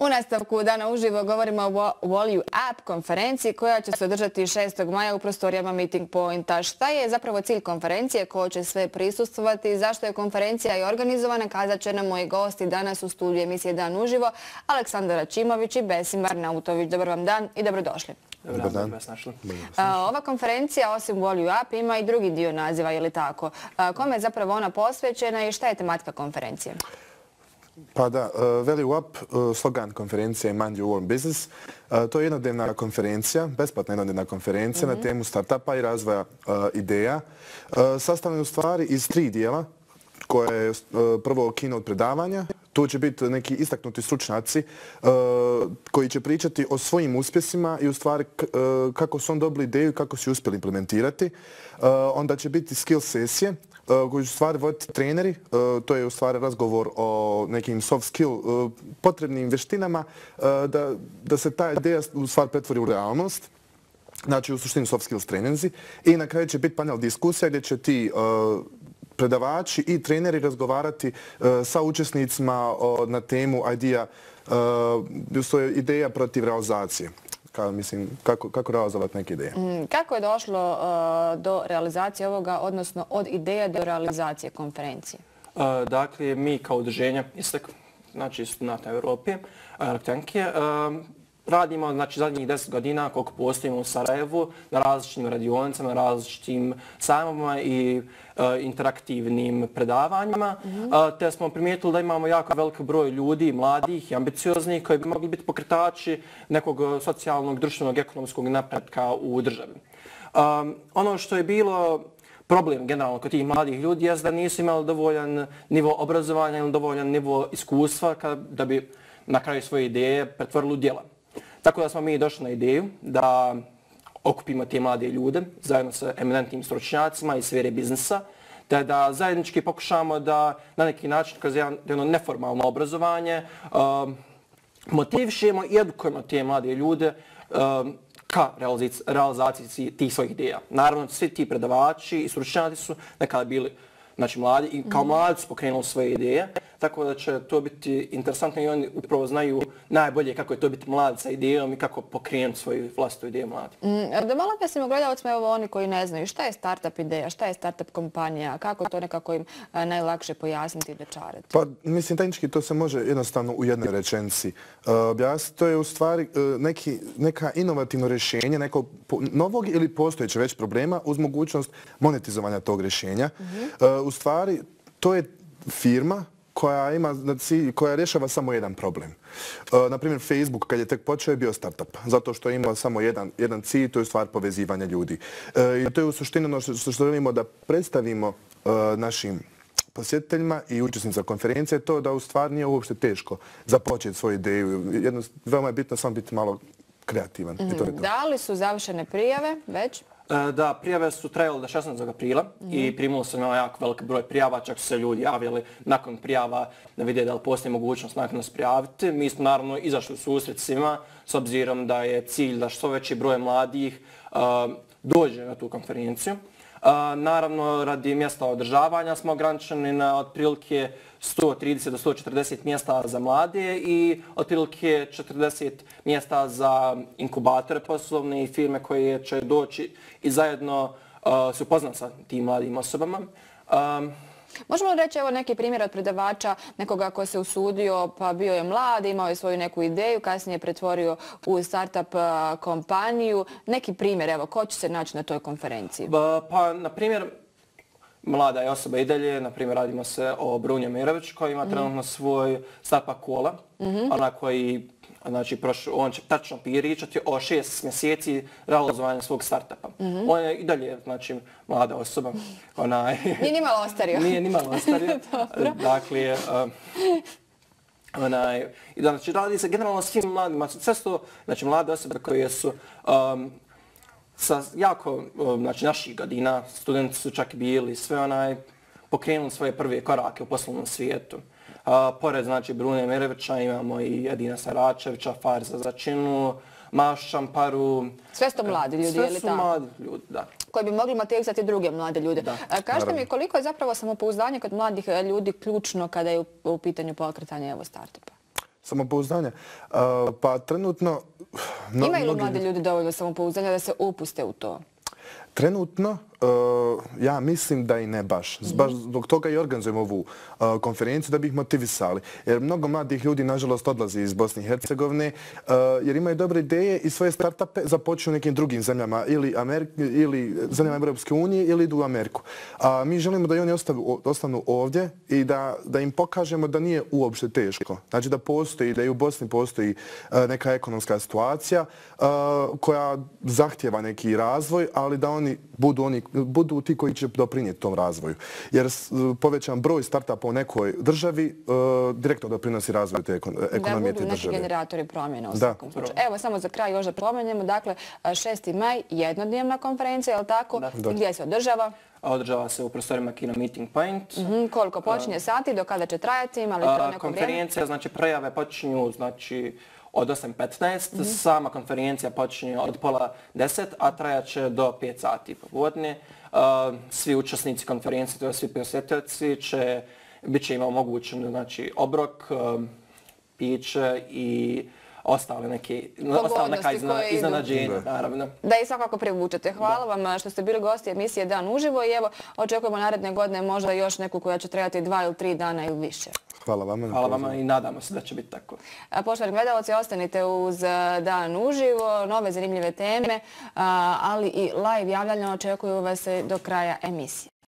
U nastavku Dana uživo govorimo o Wall You App konferenciji koja će se održati 6. maja u prostorijama Meeting Pointa. Šta je zapravo cilj konferencije, ko će sve prisustvovati, zašto je konferencija i organizovana, kazat će nam moji gosti danas u studiju emisije Dan uživo, Aleksandar Ačimović i Besim Arnautović. Dobar vam dan i dobrodošli. Dobar dan. Ova konferencija, osim Wall You App, ima i drugi dio naziva, je li tako? Kome je zapravo ona posvećena i šta je tematika konferencije? Pa da, Value Up, slogan konferencije je Mind Your Own Business. To je jednodnevna konferencija, besplatna jednodnevna konferencija na temu startupa i razvoja ideja. Sastavljena u stvari iz 3 dijela, koje je prvo keynote predavanja. Tu će biti neki istaknuti stručnjaci koji će pričati o svojim uspjesima i u stvari kako su on dobili ideju i kako su ju uspjeli implementirati. Onda će biti skill sesije koji će u stvari voditi treneri. To je u stvari razgovor o nekim soft skill potrebnim vještinama da se ta ideja u stvari pretvori u realnost. Znači u suštini soft skills treninzi. I na kraju će biti panel diskusija gdje će ti predavači i treneri razgovarati sa učesnicima na temu ideja protiv realizacije. Kako realizovati neke ideje. Kako je došlo do realizacije ovoga, odnosno od ideje do realizacije konferencije? Dakle, mi kao udruženje ISTEK, znači studenta Europe, elektrotehnike, radimo zadnjih 10 godina koliko postojimo u Sarajevu na različitim radionicama, na različitim sajmovima i interaktivnim predavanjima, te smo primijetili da imamo jako velik broj ljudi, mladih i ambicioznih koji bi mogli biti pokretači nekog socijalnog, društvenog, ekonomskog napretka u državi. Ono što je bilo problem generalno kod tih mladih ljudi je da nisu imali dovoljan nivo obrazovanja ili dovoljan nivo iskustva da bi na kraju svoje ideje pretvorili u djela. Tako da smo mi došli na ideju da okupimo te mlade ljude zajedno sa eminentnim stručnjacima iz sfere biznisa, te da zajednički pokušamo da na neki način kroz jedno neformalno obrazovanje motivišemo i edukujemo te mlade ljude ka realizaciji tih svojih ideja. Naravno, svi ti predavači i stručnjaci su nekada bili mladi i kao mladi su pokrenuli svoje ideje, tako da će to biti interesantno i oni upravo znaju najbolje kako je to biti mlad sa idejom i kako pokrenuti svoju vlastitu ideju mladi. Da malo objasnimo gledalcima, evo oni koji ne znaju, šta je startup ideja, šta je startup kompanija, kako to nekako im najlakše pojasniti i dočarati? Pa, mislim, tehnički to se može jednostavno u jednoj rečenici objasniti. To je u stvari neka inovativno rješenje nekog novog ili postojeće već problema uz mogućnost monetizovanja tog rješenja. U stvari, to je firma koja rješava samo jedan problem. Naprimjer, Facebook kad je tek počeo je bio startup, zato što je imao samo jedan cilj, to je stvar povezivanja ljudi. I to je u suštini ono što želimo da predstavimo našim posjetiteljima i učesnicima konferencije, to da u stvari nije uopšte teško započeti svoju ideju. Veoma je bitno samo biti malo kreativan. Da li su završene prijave već? Da, prijave su trajale do 16. aprila i primilo se na jako velik broj prijava, čak su se ljudi javili nakon prijava da vide da li postoji mogućnost nakon nas prijaviti. Mi smo naravno izašli u susret svima s obzirom da je cilj da što veći broj mladih dođe na tu konferenciju. Naravno, radi mjesta održavanja smo ograničeni na otprilike 130 do 140 mjesta za mlade i otprilike 40 mjesta za inkubatore poslovne i firme koje će doći i zajedno se upoznati sa tim mladim osobama. Možemo reći evo neki primjer od predavača, nekoga ko se usudio pa bio je mlad, imao je svoju neku ideju, kasnije pretvorio u startup kompaniju. Neki primjer, evo, ko će se naći na toj konferenciji? Pa, na primjer, mlada je osoba i dalje, na primjer radimo se o Brunje Mirović koji ima trenutno svoj startup kola, ona koji, znači, on će tačno pričati o 6 mjeseci realizovanja svog startupa. On je i dalje, znači, mlada osoba. Nije ni malo ostario. Nije ni malo ostario. Dakle, znači, radi se generalno s svim mladima, sve su, znači, mlade osobe koje su sa jako, znači, naših godina, studenti su čak bili, sve pokrenuli svoje prve korake u poslovnom svijetu. Pored, znači, Brune Mirovića imamo i Edina Saračevića, Farza Začinu, Mašu Šamparu. Sve su to mladi ljudi, je li tako? Sve su mladi ljudi, da. Koji bi mogli motivisati druge mlade ljude. Kažete mi koliko je zapravo samopouzdanje kod mladih ljudi ključno kada je u pitanju pokretanja startupa? Samopouzdanja? Pa trenutno... Imaju li mladi ljudi dovoljno samopouzdanja da se upuste u to? Trenutno, ja mislim da i ne baš. Baš zbog toga i organizujemo ovu konferenciju da bi ih motivisali. Jer mnogo mladih ljudi, nažalost, odlazi iz Bosne i Hercegovine jer imaju dobre ideje i svoje startupe započnu u nekim drugim zemljama ili zemljama Europske unije ili idu u Ameriku. Mi želimo da i oni ostanu ovdje i da im pokažemo da nije uopšte teško. Znači da postoji, da i u Bosni postoji neka ekonomska situacija koja zahtjeva neki razvoj, ali da oni budu ti koji će doprinijeti tom razvoju. Jer povećan broj startupa u nekoj državi direktno doprinosi razvoju te ekonomije te države. Da budu neki generatori promjena u svakom slučaju. Evo, samo za kraj još da spomenemo, dakle, 6. maj, jednodnevna konferencija, je li tako? Gdje se održava? Održava se u prostorima Kino Meeting Point. Koliko počinje sati, do kada će trajati, ima li to neko vrijeme? Konferencija, znači prijave počinju, znači od 8:15, sama konferencija počinje od pola 10, a trajat će do 5 sati popodne. Svi učesnici konferencije, to je svi posjetioci, bit će im omogućen znači, obrok, piće i ostale neka iznenađenja, naravno. Da i svakako privučete. Hvala vam što ste bili gosti emisije Dan uživo i evo očekujemo naredne godine možda još neku koja će trajati 2 ili 3 dana ili više. Hvala vama. Hvala vama i nadamo se da će biti tako. Poštovani gledalci, ostanite uz Dan uživo, nove zanimljive teme, ali i live javljanja očekuju vas do kraja emisije.